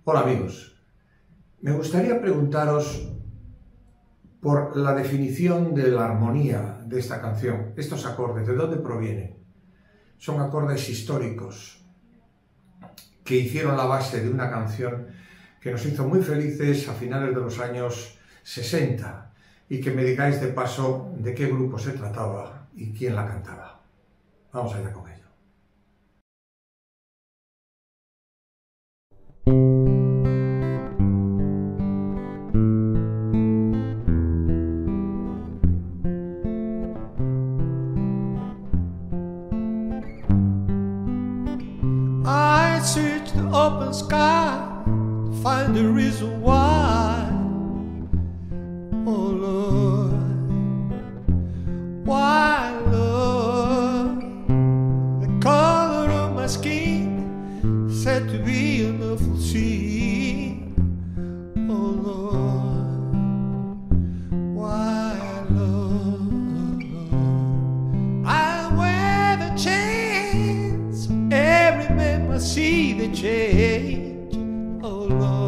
Hola amigos, me gustaría preguntaros por la definición de la armonía de esta canción. Estos acordes, ¿de dónde provienen? Son acordes históricos que hicieron la base de una canción que nos hizo muy felices a finales de los años 60 y que me digáis de paso de qué grupo se trataba y quién la cantaba. Vamos allá con ello. I search the open sky to find the reason why. Oh Lord, why Lord? The color of my skin said to be an awful sea. Oh Lord, why Lord? I wear the chains, every man must see the change. Oh Lord.